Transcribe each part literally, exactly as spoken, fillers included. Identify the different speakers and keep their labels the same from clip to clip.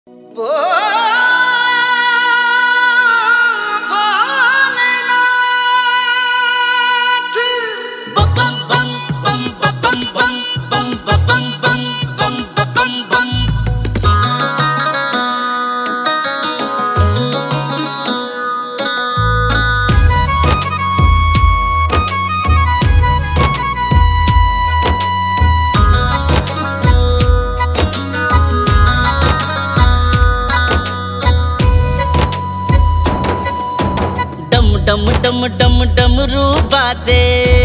Speaker 1: डम डम डम डमरू बाजे,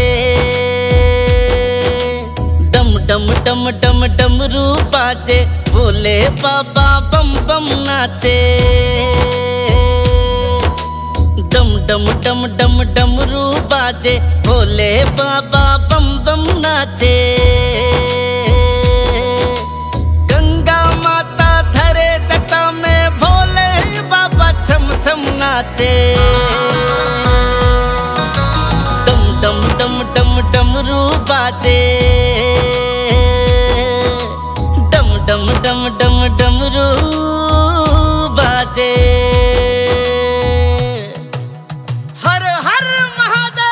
Speaker 1: डम डम डम डम डमरू बाजे, भोले बाबा बम बम नाचे। डम डम डम डम डमरू बाजे, भोले बाबा बम बम नाचे। गंगा माता धरे जटा में, भोले बाबा छम छम नाचे। डम डम डम डमरू बाजे, डम डम डम डम डमरू बाजे। हर हर महादेव।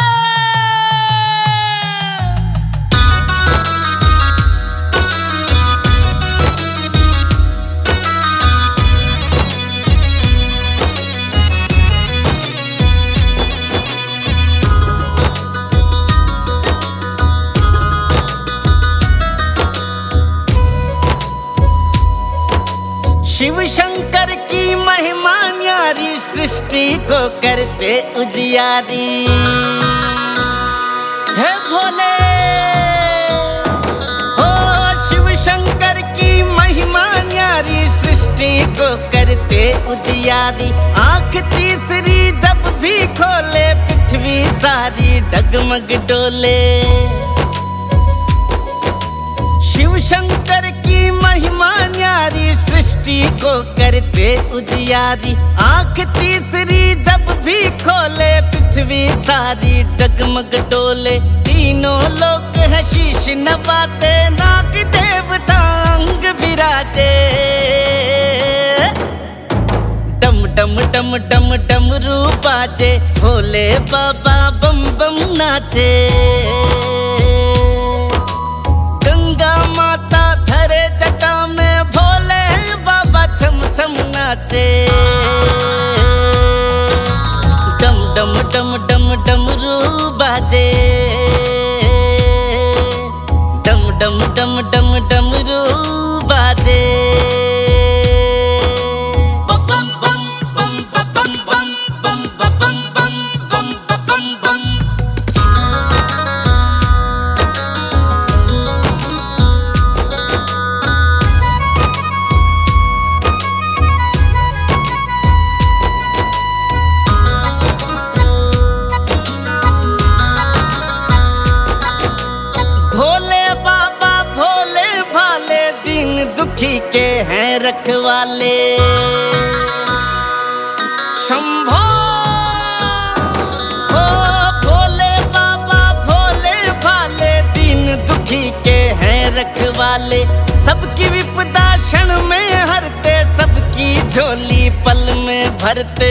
Speaker 1: शिव शंकर की महिमा न्यारी, सृष्टि को करते उजियारी। हे भोले हो, शिव शंकर की महिमा न्यारी, सृष्टि को करते उजियारी। आँख तीसरी जब भी खोले, पृथ्वी सारी डगमग डोले। शिव शंकर की महिमा न्यारी, सृष्टि को करते उजियारी। आँख तीसरी जब भी खोले, पृथ्वी सारी डगमग डोले। तीनों लोक है शीश नवाते, नाग देवता अंग विराजे। डम डम डम डम डमरू बाजे, भोले बाबा बम बम नाचे। गंगा माता धरे जटा में, भोले बाबा छम छम नाचे। डम डम डम डम डमरू बाजे, डम डम डम डम डमरू बाजे। बम बम बम बम बम बम बम बम बम बम बम। दुखी के हैं रखवाले। शंभो हो, भोले बाबा भोले भाले, दीन दुखी के हैं रखवाले। सबकी विपदा क्षण में हरते, सबकी झोली पल में भरते।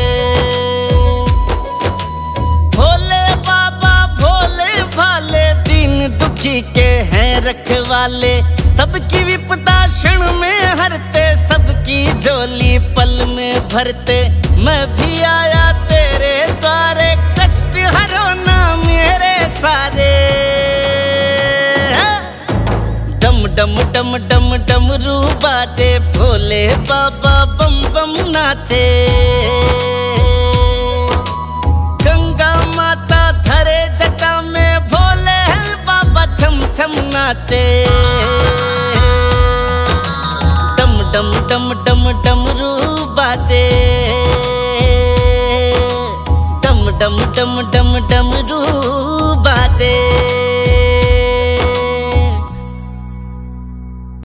Speaker 1: भोले बाबा भोले भाले, दीन दुखी के हैं रखवाले। सबकी विपदा क्षण में हरते, सबकी झोली पल में भरते। मैं भी आया तेरे द्वारे, कष्ट हरो ना मेरे सारे। डम डम डम डम डमरू बाजे, भोले बाबा बम बम नाचे। गंगा माता धरे जटा में, भोले बाबा छम छम नाचे। डम डम डम डम डमरू बाजे, डम डम डम डम डमरू बाजे।